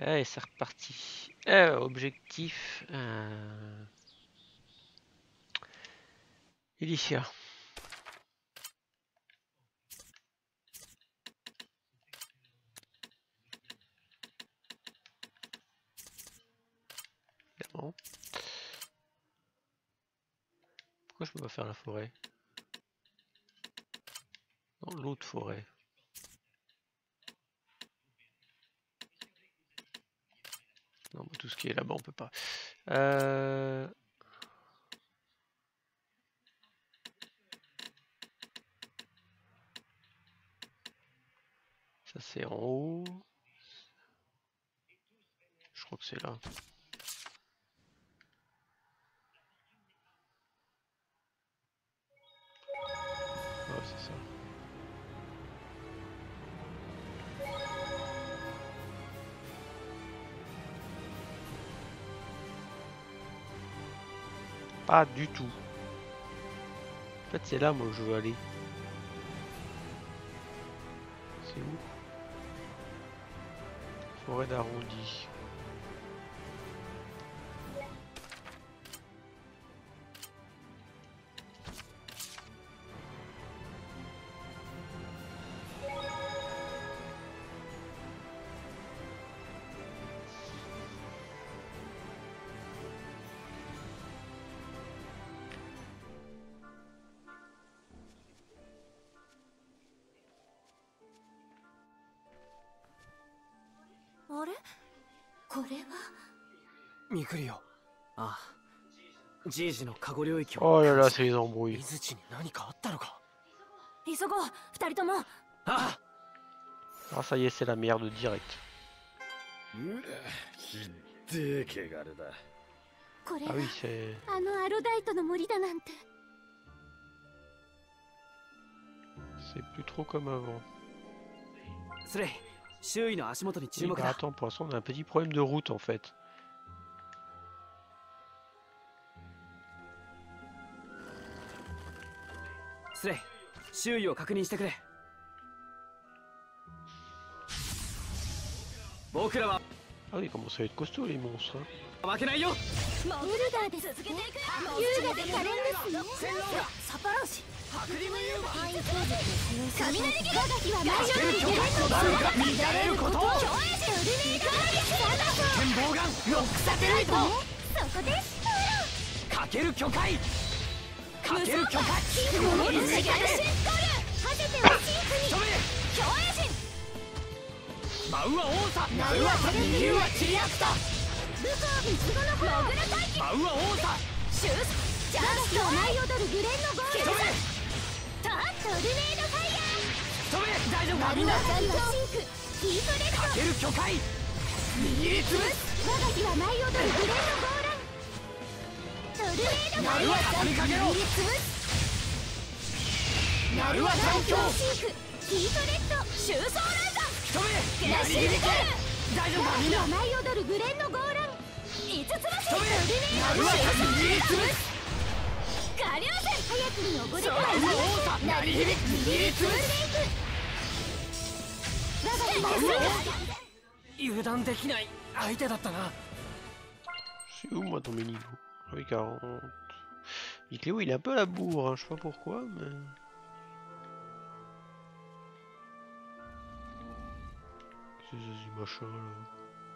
Allez, c'est reparti. Objectif. Ilicia. Évidemment. Pourquoi je peux pas faire la forêt? Dans l'autre forêt. Non, tout ce qui est là-bas, on peut pas. Ça c'est en haut. Je crois que c'est là. Ouais, c'est ça. Pas du tout. En fait, c'est là, moi, où je veux aller. C'est où? Forêt d'arrondi. Oh là là, c'est les embrouilles. Ah, ça y est, c'est la merde direct. Ah oui, c'est... C'est plus trop comme avant. Oui, bah attends, pour l'instant on a un petit problème de route en fait. Ah oui, comment ça va être costaud les monstres. Hein. C'est où moi dans mes niveaux? Oui, 40. Cléo il est un peu à la bourre, hein. Je sais pas pourquoi, mais... C'est ce machin là.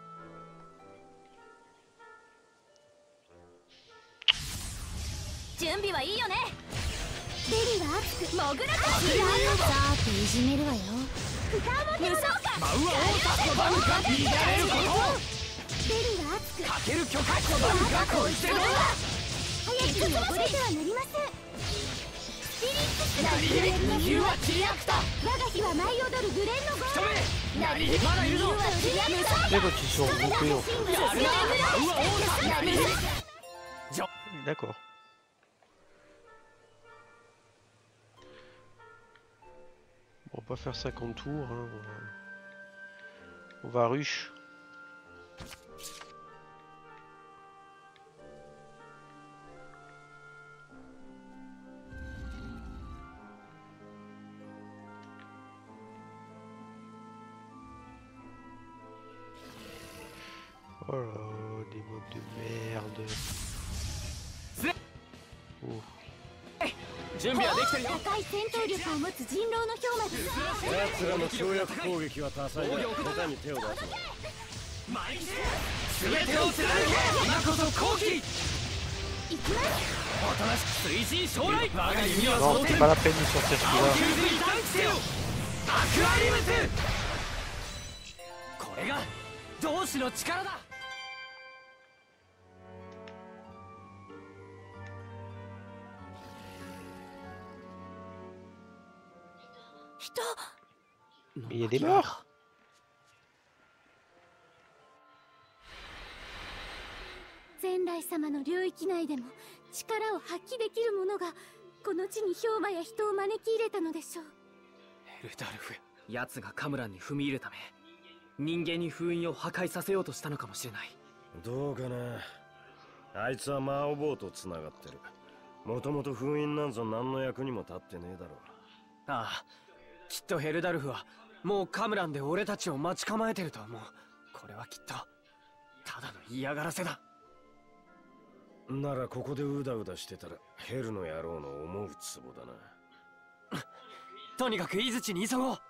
C'est quand ils sont regroupés en fait. D'accord. Bon, on va pas faire 50 tours, hein. On va rush. Oh là, des mobs de merde. Oh. 準備はできてるよ。 高い戦闘力を持つ人狼の氷魔です。 奴らの跳躍攻撃は多彩だ。他に手を出すな。 全てを貫け。今こそ好機。 行きます。 おとなしく推進将来。我が弓は Non, 装填。 c'est pas la peine de sortir 青 celui-là. 球に探知せよ。アクアリムス。これが同志の力だ。 人。 Il y a des morts. 善来様の領域内でも力を発揮できる者がこの地に氷魔や人を招き入れたのでしょう。 エルダルフ、奴がカムランに踏み入るため人間に封印を破壊させようとしたのかもしれない。 どうかな。あいつは魔王坊とつながってる。もともと封印なんぞ何の役にも立ってねえだろう。 ああ、きっとヘルダルフはもうカムランで俺たちを待ち構えてると思う。これはきっとただの嫌がらせだ。 ならここでうだうだしてたらヘルの野郎の思うツボだな。 とにかく井槌に急ごう。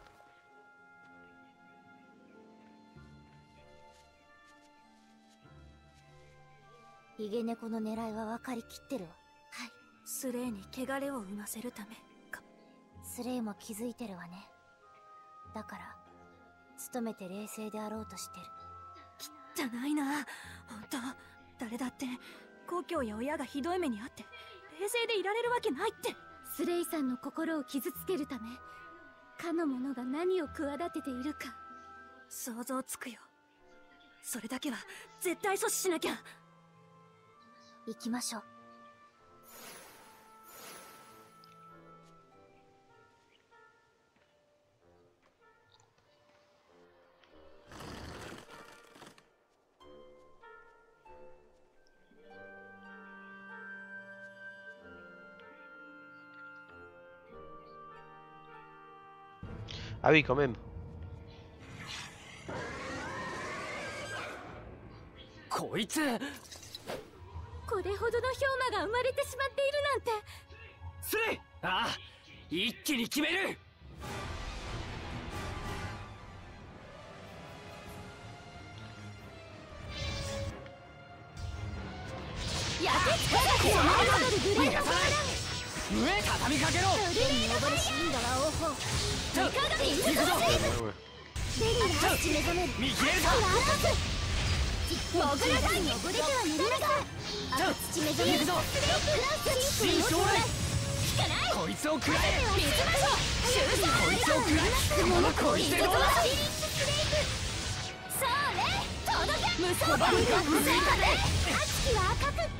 ヒゲ猫の狙いは分かりきってるわ。はい、スレイに汚れを生ませるためか。スレイも気づいてるわね。だから努めて冷静であろうとしてる。汚いな、本当。誰だって故郷や親がひどい目にあって冷静でいられるわけないって。スレイさんの心を傷つけるためかの者が何を企てているか想像つくよ。それだけは絶対阻止しなきゃ。行きましょう。 Ah oui, quand même. こいつ。 これほどの氷魔が生まれてしまっているなんて。 スレイ。ああ、一気に決める。 やってつけたグレードファーラン。 上畳みかけろ。 天に昇るシリンダは王鵬。三鏡インズドセーブ。 Ouais, ouais. ベリーが足目覚める。 見切れるか。 モグラさんに溺れてはなりません。赤土目覚める。クラウス新将来。 引かない。 こいつを食らえ。 水場所。シューター。 こいつを食らえ。このこいつでどうだ。 フィリップスレイク。さあね、届け。無双バルが不正かで。熱きは赤く。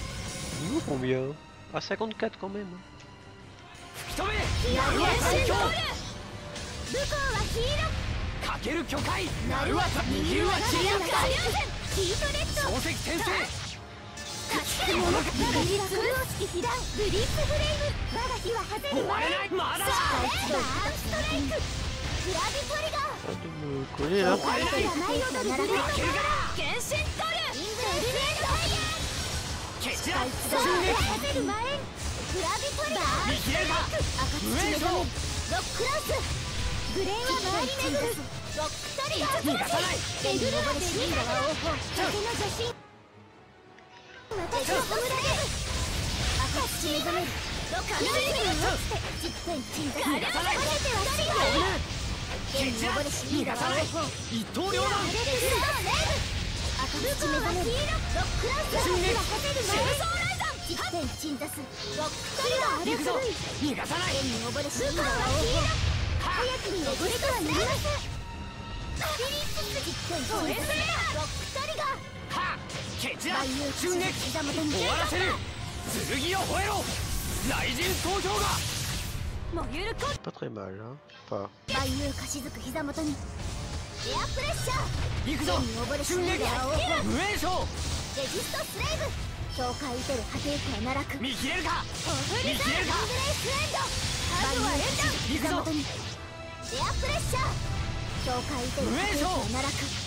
Nous combien? Ah, 54 quand même. 吹き止め。 ナルは最強。向こうは黄色。 かける巨海。ナルは握るは知力だ。 ヒートレッド。 宝石転生。 勝ち切る者がブリッツブロー式被弾ブリッツフレーム。我が火は外れる。 終われない。まだだ。 バーンストライク。グラビトリガー。 Ah, de me coller là. 我が火は舞い踊るブレードファイヤー。原神トル。インブレードファイヤー。 ケチラ。 さあ焦る前にグラビトリガー。 見切れるか。 赤土目覚める。ロックラウス。グレーは回り巡る。ロックトリガー。 逃がさない。 レグルーベシーンダは王鵬。風の女神。私を弔える。赤土目覚める。ロックラウスに落ちて実践鎮座。晴れては死が天に昇るシーンダは王鵬。 一刀両断。 赤土目覚める。ロックラウスには勝てる前。実践鎮座す。ロックトリガー。 行くぞ。逃がさない。 天に昇るシーンダは王鵬。早くに溺れてはなりません。フィリップス実践鎮座す。ロックトリガー。 はっ。ケチラ。 万有瞬撃。 膝元に終わらせる。剣を吠えろ。雷神投票が。 燃ゆるコ Pas très mal, hein. Pas. 万有かしずく膝元にエアプレッシャー。 行くぞ。 天に昇るシー瞬撃。 ンダは王鵬。 無縁将。 レジストスレイブ。境界打てる果てゆくは奈落。 見切れるか。 オフリザード。グレイスエンド。万有膝元にエアプレッシャー。境界打てる果てゆくは奈落。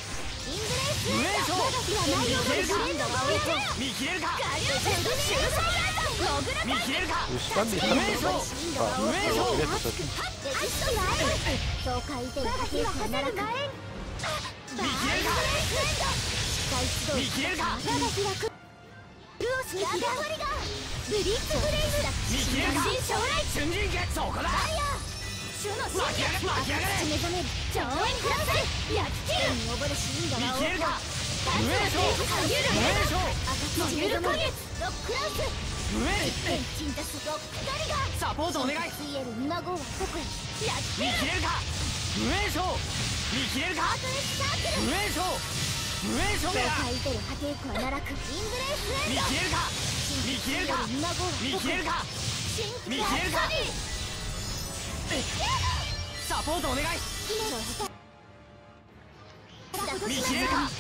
イングレース上昇長きは内容のブレンドが置いて見切れるか我流戦と修正モグラ見切れるか Le spam est pas mal. Enfin, Ouais, le chaud. filet, c'est ça. レジストライブ爽快で波形がならか見切れるか見切れるか我が開くルオスに開かりがブリッツフレイムだ見切れるか新将来瞬陣系そこだ主の真巻き上がれ巻き上がれ目覚める超円クラス焼き切るに溺れ死んだ見切れるか上昇下げる上昇赤土目覚めるロックラウス上エンチンダスロックガリがサポートお願い水エルナゴはどこへ焼き切る見切れるか上昇見切れるかアートレスサークル上昇上昇爽だ快出る波形区は奈落イングレースエンド見切れるか見切れるかナゴは見どこへ切れるか新見切れるかサポートお願い姫の下見切れるか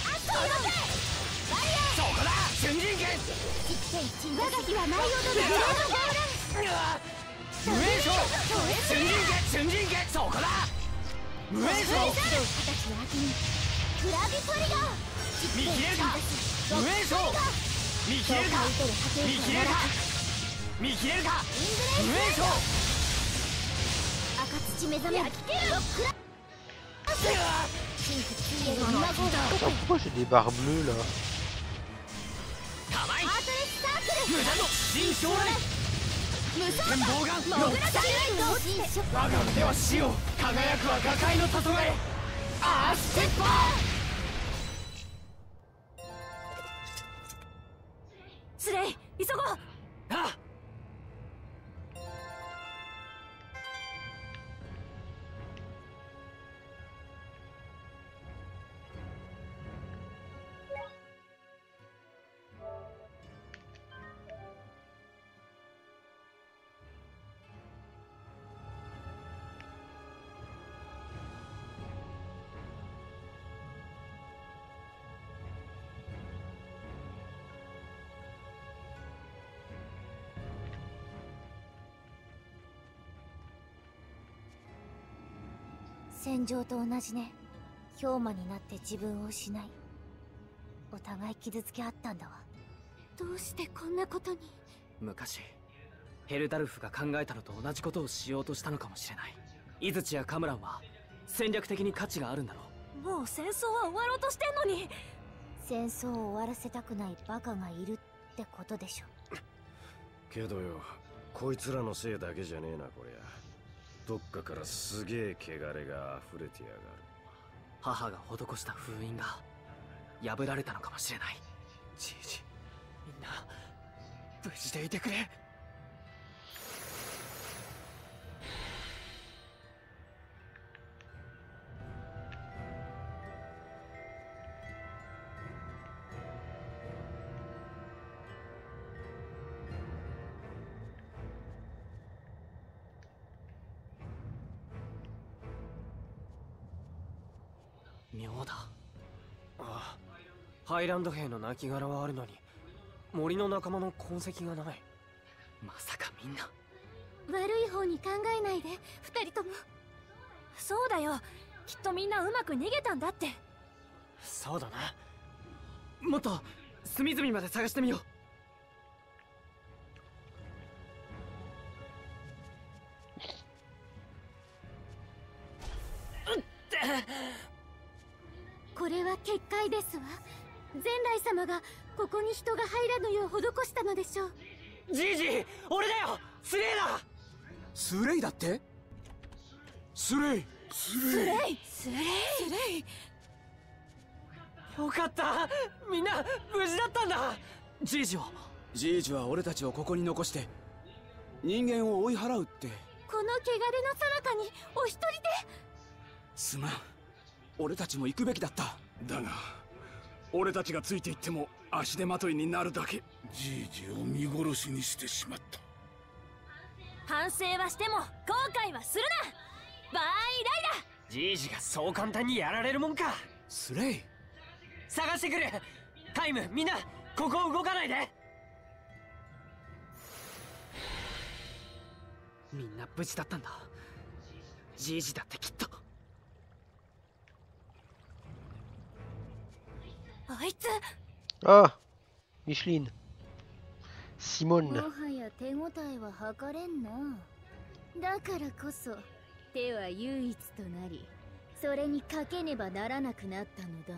そこだ瞬陣系我が日は内容のブレード上昇瞬陣系瞬陣系そこだ上昇形の秋にグラビトリガー見切れるか上昇見切れるか見切れるか見切れるか上昇赤土目覚めるロックラシンク水エルナゴはどこ Attends, へ pourquoi j'ai des barres bleues là? 構えアートレスサークル無駄の新将来無双天望眼モグラサイド新書我が腕は死を輝くは瓦界の黄昏アーステッパースレイ急ごうあ戦場と同じね。氷魔になって自分を失いお互い傷つけ合ったんだわ。どうしてこんなことに。 昔ヘルダルフが考えたのと同じことをしようとしたのかもしれない。イズチやカムランは戦略的に価値があるんだろう。 もう戦争は終わろうとしてんのに。戦争を終わらせたくないバカがいるってことでしょ。 けどよ、こいつらのせいだけじゃねえなこりゃ。どっかからすげえ汚れが溢れてやがる。 母が施した封印が破られたのかもしれない。じいじ、みんな無事でいてくれ。妙だ。ああ、ハイランド兵の亡骸はあるのに森の仲間の痕跡がない。まさかみんな悪い方に考えないで、二人とも。そうだよ、きっとみんなうまく逃げたんだって。 そうだな。もっと隅々まで探してみよう。 これは結界ですわ。善来様がここに人が入らぬよう施したのでしょう。 じいじ、俺だよ、スレイだ。 スレイだって？スレイよかった、みんな無事だったんだ。じいじはじいじは俺たちをここに残して人間を追い払うって。 この汚れの最中にお一人で。 すまん、俺たちも行くべきだった。 だが俺たちがついていっても足手まといになるだけ。じいじを見殺しにしてしまった。 反省はしても後悔はするな。バイライラ。 じいじがそう簡単にやられるもんか。 スレイ、 探してくる。タイム、みんなここ動かないで。みんな無事だったんだ。じいじだってきっと。 いつ Ah, Micheline. も Simone. はや手応えは測れんな。だからこそ手は唯一となり、それにかけねばならなくなったのだが。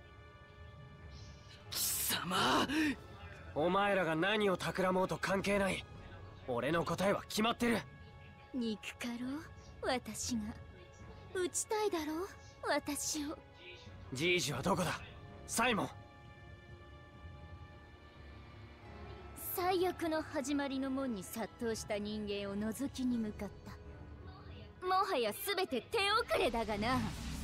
貴様、お前らが何を企もうと関係ない。俺の答えは決まってる。 憎かろう、私が。撃ちたいだろう、私を。 じいじはどこだ、サイモン。 最悪の始まりの門に殺到した人間を覗きに向かった。もはや全て手遅れだがな。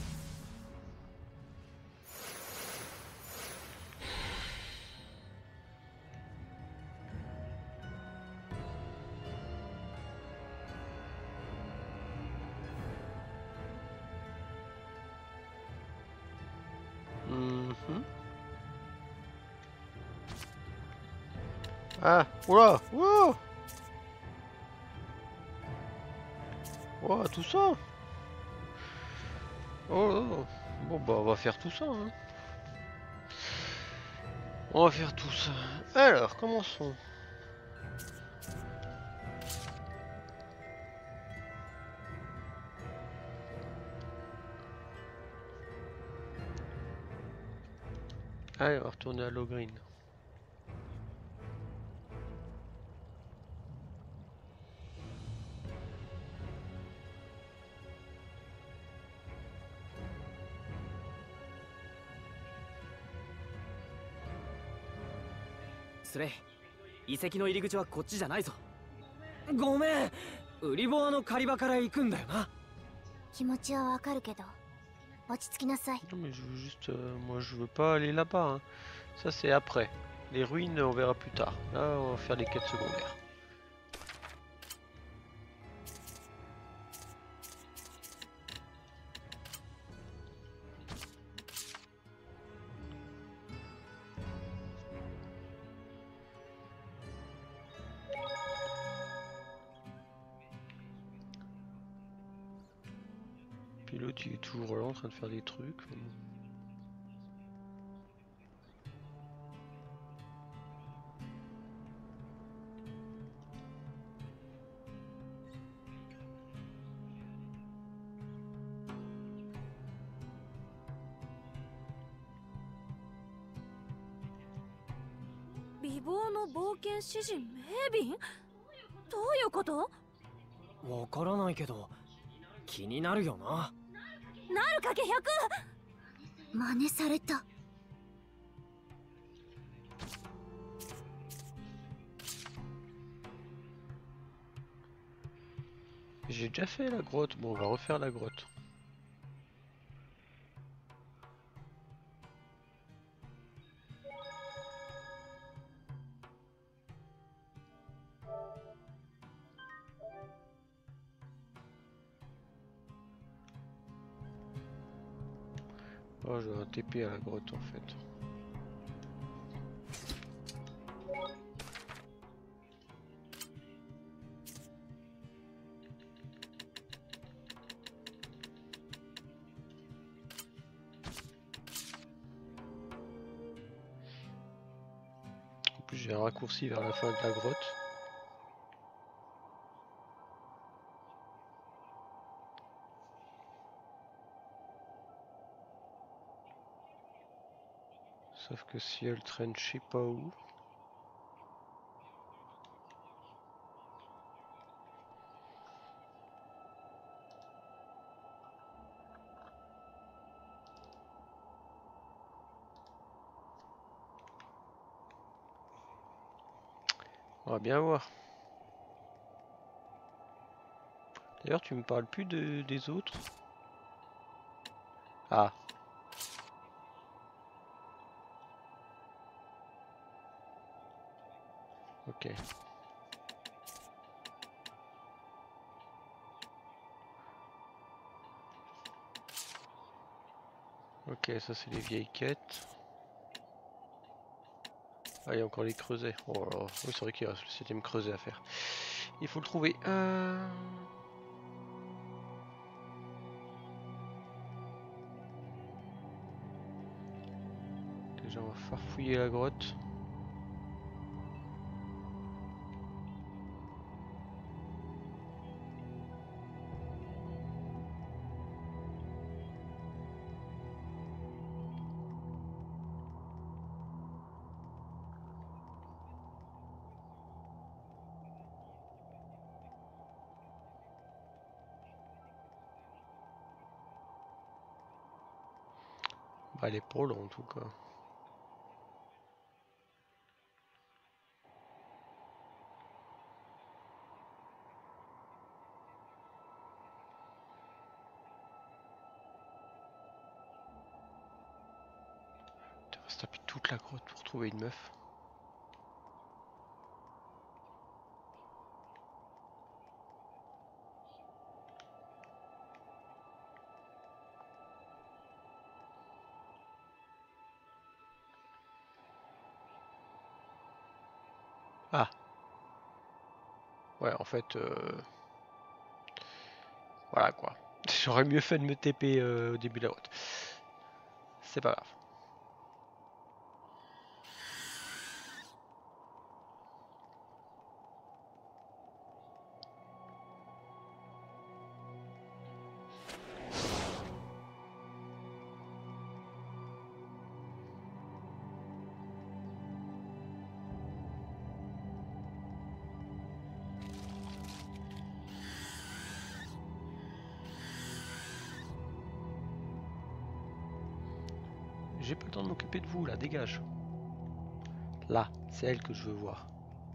Ah, oula, wow, wow, tout ça. Oh, bon bah on va faire tout ça. Hein. On va faire tout ça. Alors, commençons. Allez, on va retourner à Logreen. Slay、遺跡の入り口はこっちじゃないぞ。ごめん、売り場の狩り場から行くんだよな。 気持ちはわかるけど、落ち着きなさい。 Non mais je veux juste... moi je veux pas aller là-bas. Hein. Ça c'est après. Les ruines on verra plus tard. Là on va faire les quêtes secondaires. Puis l'autre il est toujours là en train de faire des trucs. 美貌の冒険詩人メービン、どういうこと？ わからないけど気になるよな。 なるかけ100。真似された。 J'ai déjà fait la grotte. Bon on va refaire la grotte. Oh, j'ai un TP à la grotte en fait. En plus, j'ai un raccourci vers la fin de la grotte. Sauf que si elle traîne je sais pas où. On va bien voir. D'ailleurs tu me parles plus des autres. Ah. Ok. Ok, ça c'est les vieilles quêtes. Ah, il y a encore les creusets. Oh là là. Oui, c'est vrai qu'il reste le 7ème creuset à faire. Il faut le trouver. Déjà, on va farfouiller la grotte. Bah, elle est pour long en tout cas. On va se taper toute la grotte pour trouver une meuf. Ah. Ouais, en fait, voilà quoi. J'aurais mieux fait de me TP au début de la route. C'est pas grave. J'ai pas le temps de m'occuper de vous là, dégage. Là, c'est elle que je veux voir.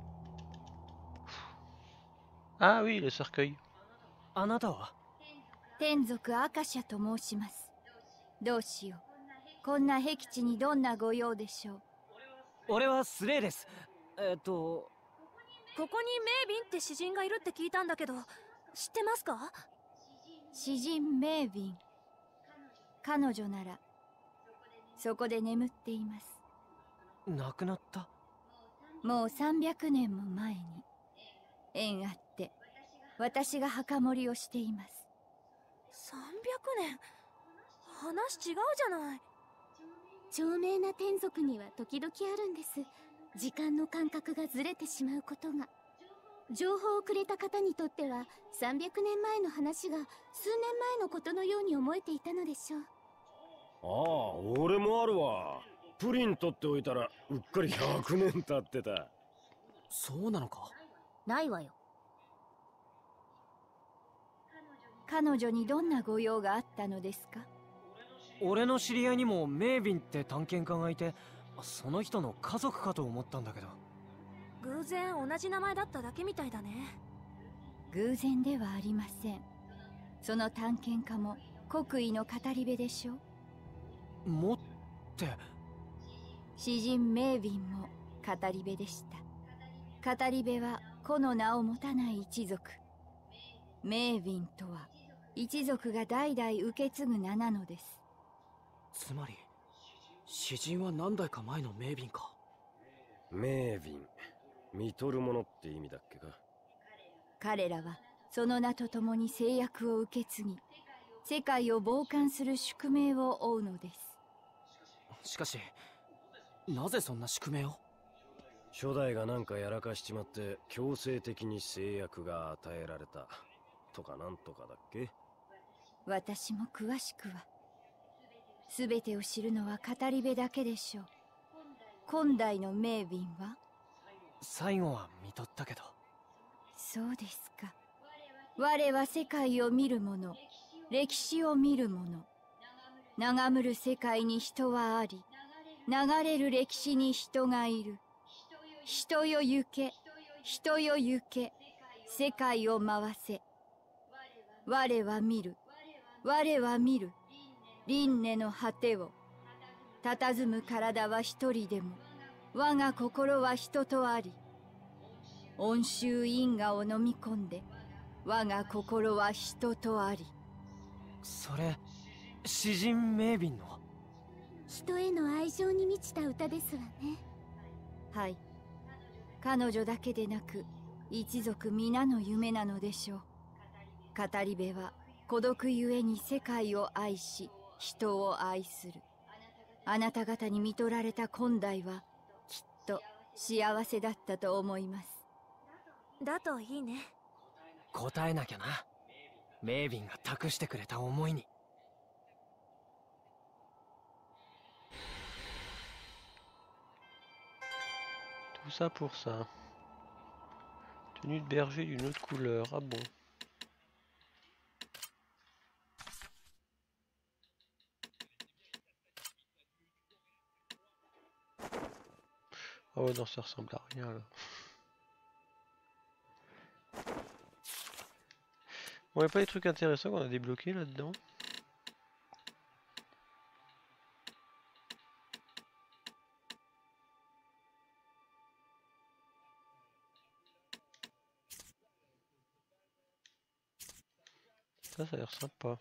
Ah oui, le cercueil. あなたは天族アカシャと申します。どうしよう。こんな僻地にどんなご用でしょう。 俺はスレイです。 ここにメイビンって詩人がいるって聞いたんだけど、知ってますか？ 詩人メイビン。彼女ならそこで眠っています。 亡くなった？ もう300年も前に縁あって私が墓守りをしています。 300年？話違うじゃない。 長命な天族には時々あるんです。時間の感覚がずれてしまうことが。情報をくれた方にとっては300年前の話が数年前のことのように思えていたのでしょう。 ああ、俺もあるわ。プリン取っておいたらうっかり100年経ってた。 そうなのか？ ないわよ。彼女にどんなご用があったのですか？ 俺の知り合いにもメイビンって探検家がいて、その人の家族かと思ったんだけど。 偶然同じ名前だっただけみたいだね。 偶然ではありません。その探検家も国威の語り部でしょう。 もって。 詩人メイビンも語り部でした。語り部は個の名を持たない一族。メイビンとは一族が代々受け継ぐ名なのです。 つまり詩人は何代か前のメイビンか。 メイビン、見とるものって意味だっけか。 彼らはその名とともに制約を受け継ぎ、世界を傍観する宿命を負うのです。 しかしなぜそんな宿命を？ 初代がなんかやらかしちまって強制的に制約が与えられたとかなんとかだっけ。 私も詳しくは。全てを知るのは語り部だけでしょう。今代のメイビンは？ 最後は見とったけど。 そうですか。我は世界を見る者、歴史を見る者。眺むる世界に人はあり、流れる歴史に人がいる。人よ行け、人よ行け、世界を回せ。我は見る、我は見る。輪廻の果てを。佇む体は一人でも、我が心は人とあり。温州因果を飲み込んで、我が心は人とあり。 それ詩人メイビンの？ 人への愛情に満ちた歌ですわね。はい。彼女だけでなく一族皆の夢なのでしょう。語り部は孤独ゆえに世界を愛し人を愛する。 あなた方に見取られた今代はきっと幸せだったと思います。 だといいね。 答えなきゃな。メイビンが託してくれた思いに。 Tout ça pour ça. Tenue de berger d'une autre couleur. Ah bon. Ah ouais, non, ça ressemble à rien là. Bon, y a pas des trucs intéressants qu'on a débloqués là-dedans? Ça a l'air sympa.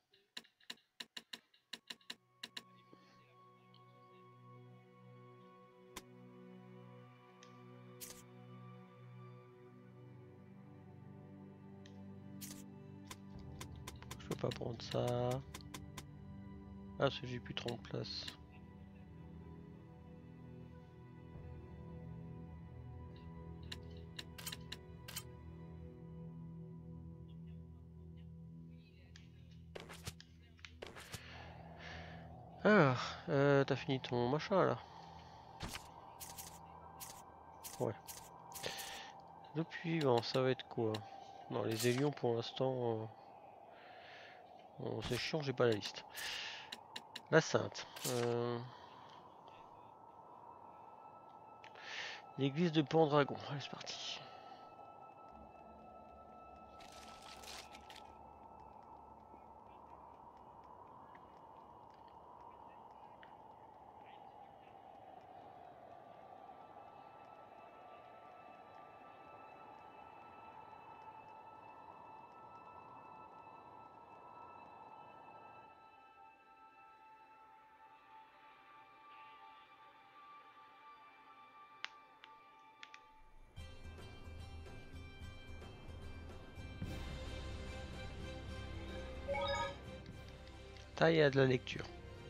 Je peux pas prendre ça. Ah, parce que j'ai plus trop de place. Alors, t'as fini ton machin là? Ouais. Le suivant, ça va être quoi? Non, les élions pour l'instant... Bon, c'est chiant, j'ai pas la liste. La Sainte. L'église de Pendragon. Allez, c'est parti. Taille à de la lecture.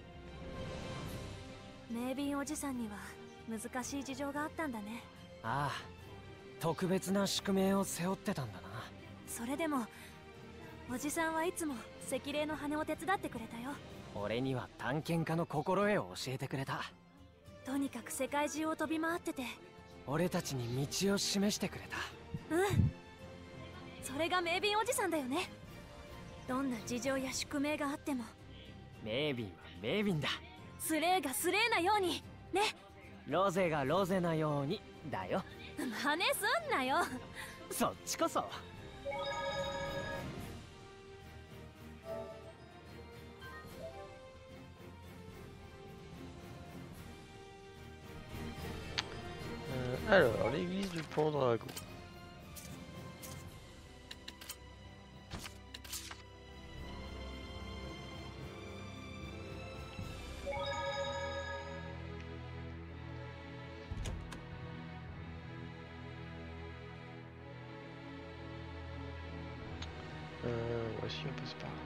メイビンおじさんには難しい事情があったんだね。 ああ、特別な宿命を背負ってたんだな。 それでもおじさんはいつも赤霊の羽を手伝ってくれたよ。 俺には探検家の心得を教えてくれた。 とにかく世界中を飛び回ってて、 俺たちに道を示してくれた。 うん、それがメイビンおじさんだよね。どんな事情や宿命があってもメイビンはメイビンだ。 スレーがスレーなようにね。 ロゼがロゼなようにだよ。 真似すんなよ。 そっちこそ。 Alors, l'église du Pendragon. Voici, on passe par là.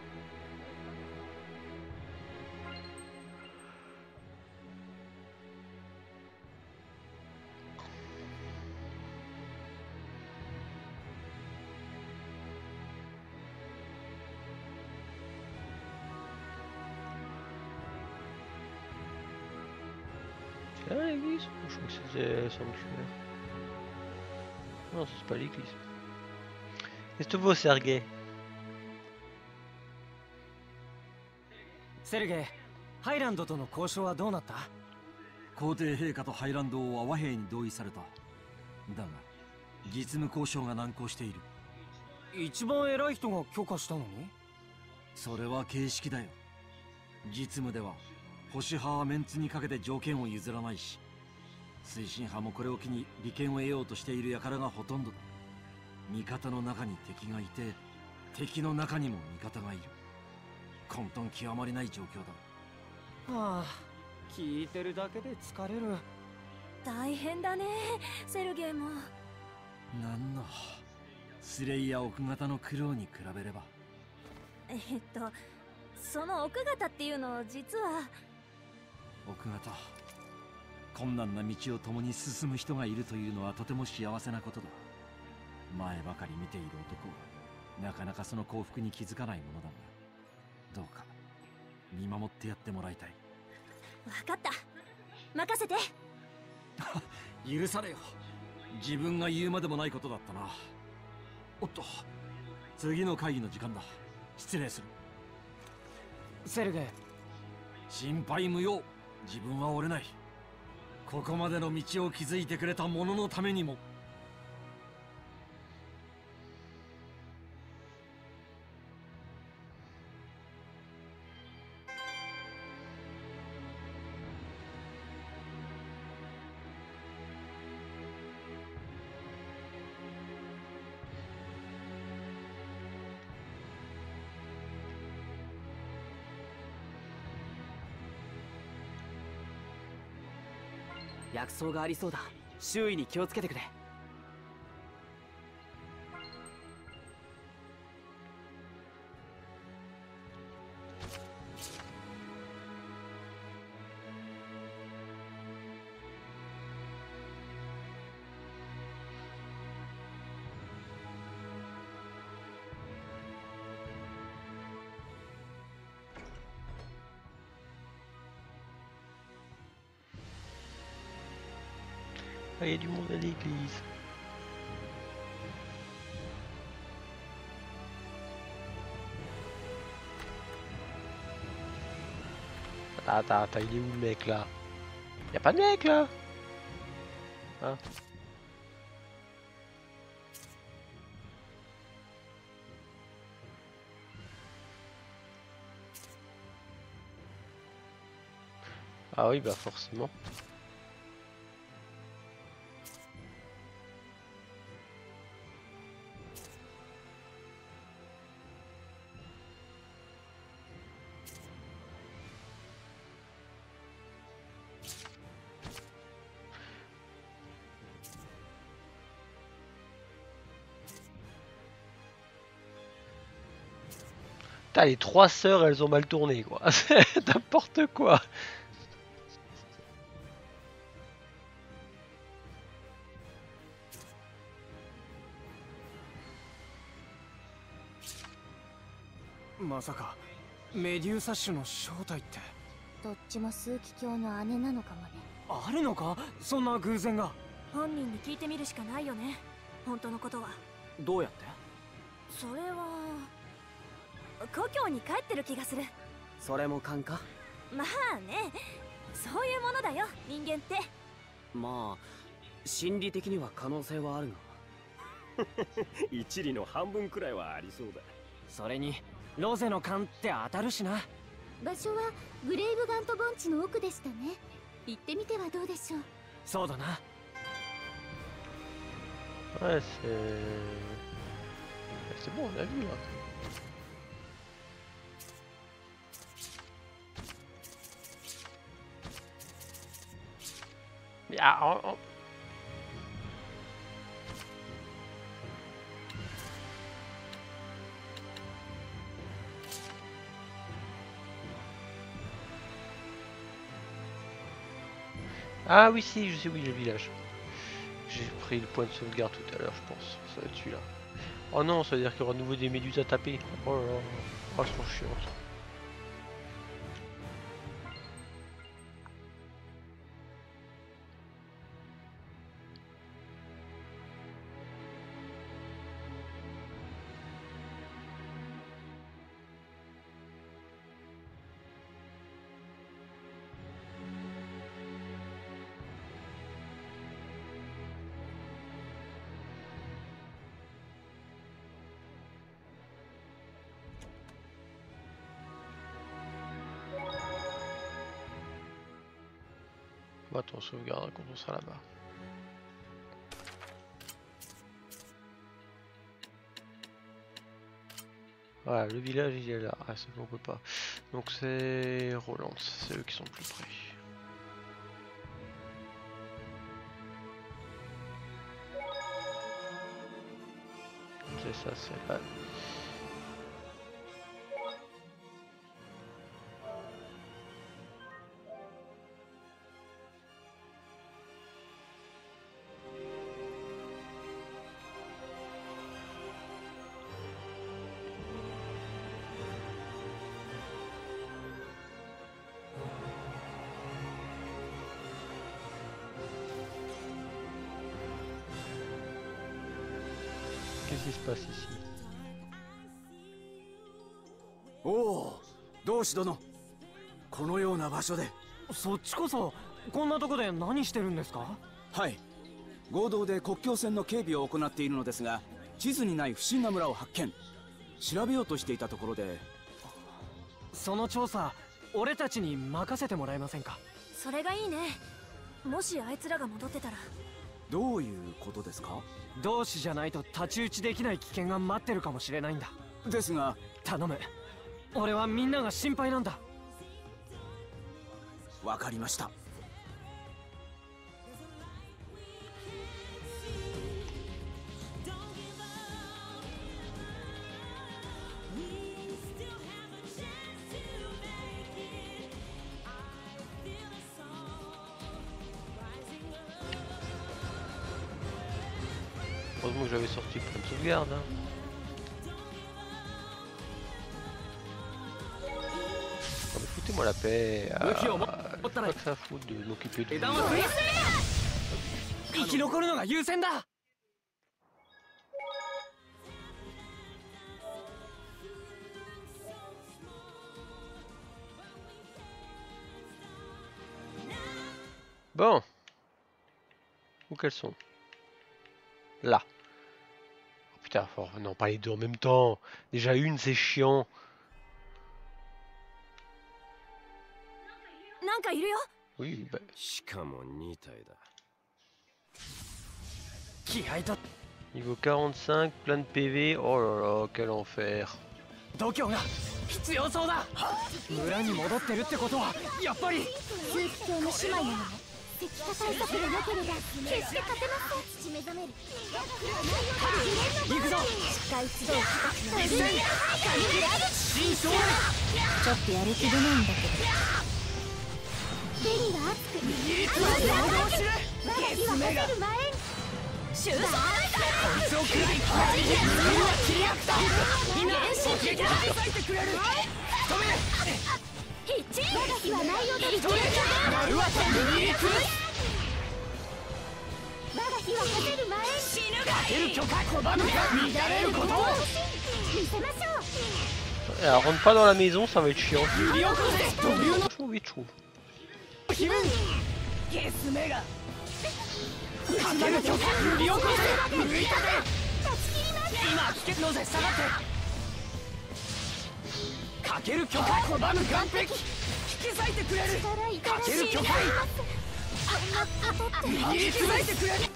C'est là l'église? Je crois que c'était le sanctuaire. Non, c'est pas l'église. Qu'est-ce que tu veux, Sergei? セルゲイ、ハイランドとの交渉はどうなった？ 皇帝陛下とハイランド王は和平に同意された。だが実務交渉が難航している。 一番偉い人が許可したのに？ それは形式だよ。実務では保守派はメンツにかけて条件を譲らないし、推進派もこれを機に利権を得ようとしている輩がほとんどだ。味方の中に敵がいて、敵の中にも味方がいる。混沌極まりない状況だ。はあ、聞いてるだけで疲れる。 大変だね、セルゲイも。 なんのスレイヤ奥方の苦労に比べれば。 その奥方っていうの実は奥方、困難な道を共に進む人がいるというのはとても幸せなことだ。前ばかり見ている男はなかなかその幸福に気づかないものだが、どうか見守ってやってもらいたい。 分かった、任せて。 許されよ、自分が言うまでもないことだったな。おっと、次の会議の時間だ。失礼する。 セルゲイ、 心配無用、自分は折れない。ここまでの道を築いてくれた者のためにも。 薬草がありそうだ。周囲に気をつけてくれ。 Ah, il y a du monde à l'église. Attends, il est où le mec là? Y a pas de mec là? Hein? Ah oui, bah forcément. Putain, les trois sœurs, elles ont mal tourné quoi. C'est n'importe quoi. Masaka, メデューサ種の正体って。 どっちも枢機卿の姉なのかもね。 あるのか、そんな偶然が。 本人に聞いてみるしかないよね、本当のことは。 どうやって？ それは故郷に帰ってる気がする。 それも勘か？ まあね、そういうものだよ、人間って。 まあ心理的には可能性はあるが一理の半分くらいはありそうだ。 それにロゼの勘って当たるしな。 場所はグレイブガント盆地の奥でしたね。行ってみてはどうでしょう。 そうだな。 Ouais, c'est bon, on a vu là. Mais ah oui, si, je sais où il est le village. J'ai pris le point de sauvegarde tout à l'heure, je pense. Ça va être celui-là. Oh non, ça veut dire qu'il y aura de nouveau des méduses à taper. Oh là là. Oh, elles sont chiantes. Bah, on sauvegarde quand on sera là-bas. Voilà, le village il est là. Ah, c'est bon, on peut pas. Donc c'est Roland, c'est eux qui sont plus près. C'est ça, c'est là. qui se passe ici? おお、同志殿、このような場所で。 そっちこそこんなとこで何してるんですか？ はい、合同で国境線の警備を行っているのですが、地図にない不審な村を発見。調べようとしていたところで。 その調査俺たちに任せてもらえませんか？ それがいいね。もしあいつらが戻ってたら。 どういうことですか？ 同志じゃないと太刀打ちできない危険が待ってるかもしれないんだ。 ですが頼む、俺はみんなが心配なんだ。 わかりました。 Heureusement que j'avais sorti le point de sauvegarde. Hein. Oh, mais foutez-moi la paix. Ah, pas que ça fout de m'occuper de vous. 生き残るのが優先だ。 Bon. Où qu'elles sont? Là. Oh, putain, non, pas les deux en même temps. Déjà une, c'est chiant. なんかいるよ。 Oui, bah. しかも2体だ。 Niveau 45, plein de PV. Oh là là, quel enfer. 度胸が必要そうだ。村に戻ってるってことはやっぱり枢機卿の姉妹なのね。石化対策がなければ決して勝てません。父目覚める。 行くぞ。 しっかり集う形の一戦新勝利。 ちょっとやる気出ないんだけど。手には熱く。まだ火はかける前に。収束。こいつを食らい切り合ったみんな起撃させてくれる。止めヒッチ我が火は内容で丸は右に来る。 我が火は勝てる前に死ぬがかける許可拒むか乱れることを見せましょう。 Alors, rentre pas dans la maison, ça va être chiant. 振り起こせというの Franchement, vite, je trouve. 気分ゲス目がかける許可振り起こせ抜いたぜ。今聞けのぜ下がってかける許可拒む完璧引き裂いてくれる。かける許可右に引き裂いてくれる。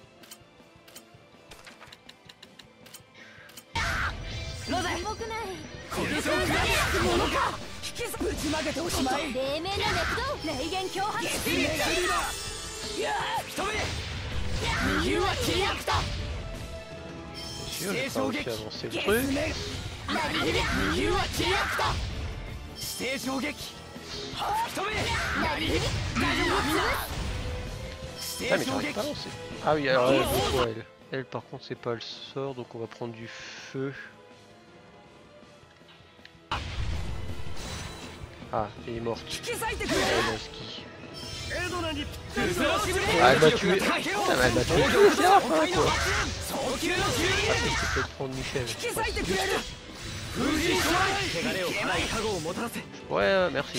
ロゼ重くない。 こいつを食らいつくものか。引き裂ぶちまけておしまい。 黎明の熱動雷弦脅迫。 ゲス目がいやー止め右は切り開くた。 J'ai pas réussi à avancer le ゲ truc. ス目右は切り開くた。指定衝撃止め大丈夫みんな Ah, mais j'arrive pas à lancer. Ah oui, alors elle, pourquoi elle? Elle, par contre, c'est pas le sort, donc on va prendre du feu. Ah, elle est morte. Elle a ski. Ah, elle m'a tué. Putain, mais elle m'a tué. C'est la fin, quoi. Ah, c'est peut-être prendre Michel. Ouais, merci.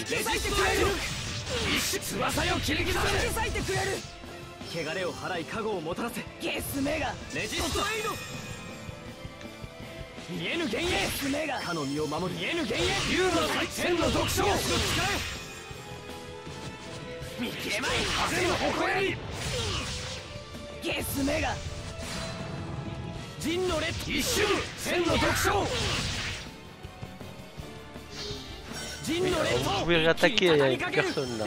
汚れを払い加護をもたらせ。ゲスメガレジストレイド見えぬ幻影ゲスメガかの身を守る見えぬ幻影竜の天の独唱見切れまい風の誇りゲスメガ陣のレッド一瞬千の独唱 Vous pouvez réattaquer, il n'y a plus personne là.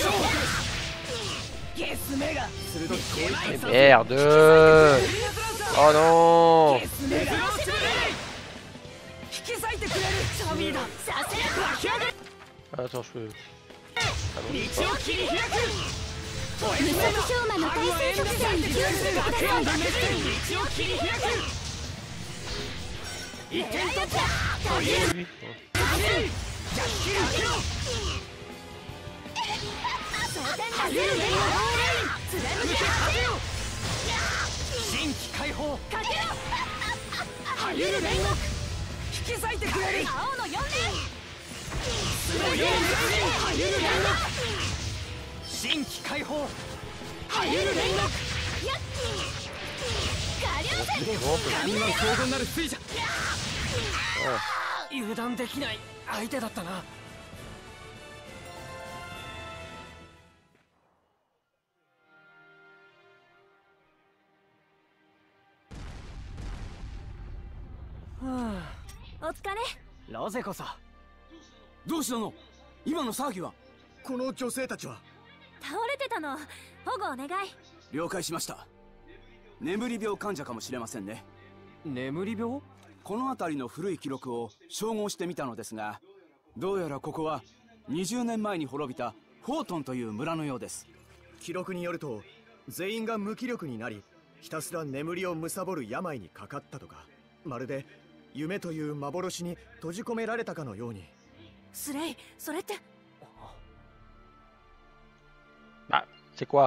Mais merde! Oh non. Attends, je peux... Ah non, je peux pas. Lui. 油断できない相手だったな。 お疲れ。 ロゼこそ。 どうしたの？今の騒ぎは？ この女性たちは倒れてたの。保護お願い。 了解しました。眠り病患者かもしれませんね。 眠り病？ この辺りの古い記録を照合してみたのですが、どうやらここは20年前に滅びたフォートンという村のようです。 記録によると全員が無気力になり、ひたすら眠りを貪る病にかかったとか、まるで夢という幻に閉じ込められたかのように。 スレイ、それって。 Ah, c'est quoi?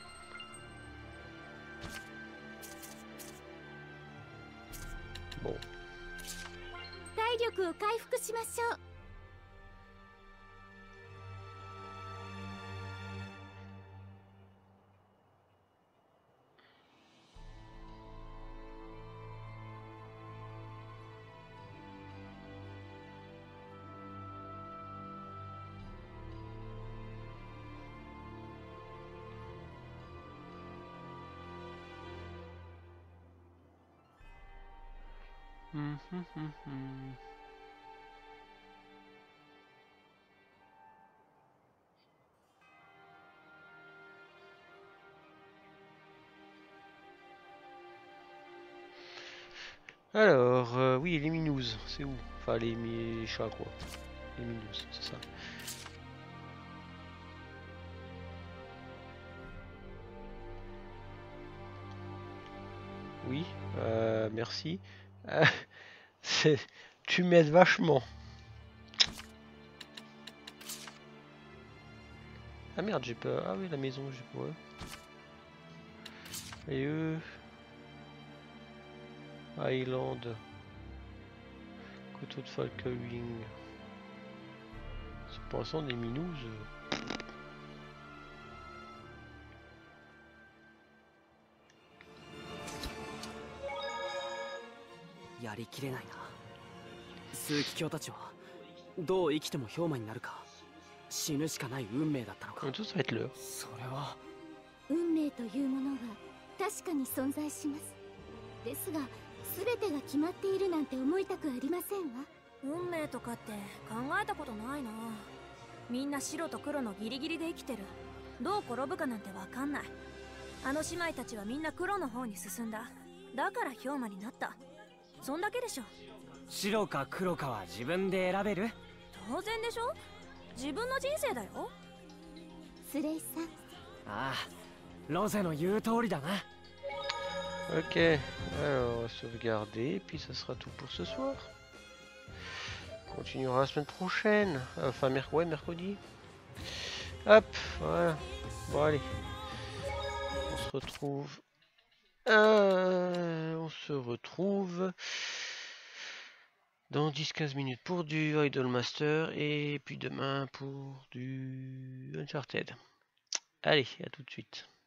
Bon. 体力を回復しましょう。 Alors, oui, les minous, c'est où? Enfin, les chats, quoi. Les minous, c'est ça. Oui, merci. Tu m'aides vachement. Ah merde, j'ai pas... Ah oui, la maison, j'ai pas... Ouais. Et eux... Island. Couteau de Falkewing. C'est pour l'instant des minous. やりきれないな。枢機卿たちはどう生きても氷魔になるか、死ぬしかない運命だったのか。 それは運命というものは確かに存在します。ですが全てが決まっているなんて思いたくありませんわ。 運命とかって考えたことないな。みんな白と黒のギリギリで生きてる。どう転ぶかなんてわかんない。あの姉妹たちはみんな黒の方に進んだ。だから氷魔になった。そんだけでしょ。 白か黒かは自分で選べる？ 当然でしょ。自分の人生だよ。 スレイさん。 ああ、ロゼの言う通りだな。 Ok, alors sauvegarder, et puis ça sera tout pour ce soir. On continuera la semaine prochaine, enfin ouais, mercredi. Hop, voilà. Bon allez, on se retrouve dans 10-15 minutes pour du Idolmaster et puis demain pour du Uncharted. Allez, à tout de suite.